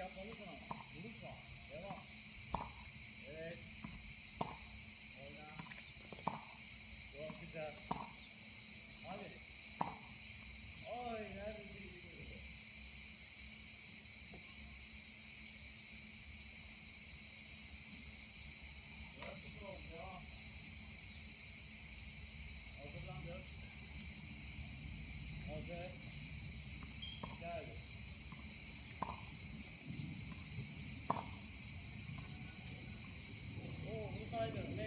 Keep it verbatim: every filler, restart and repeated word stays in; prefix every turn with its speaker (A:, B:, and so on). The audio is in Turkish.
A: yapmalısın ama. Unutma. Devam. Evet. Oyna. Çok güzel. Hadi. Oy nerede gidiyor? Dört sıfır oldu. Devam. Hazırlandı. Hazır. Geldi. Oo, bunu kaydır.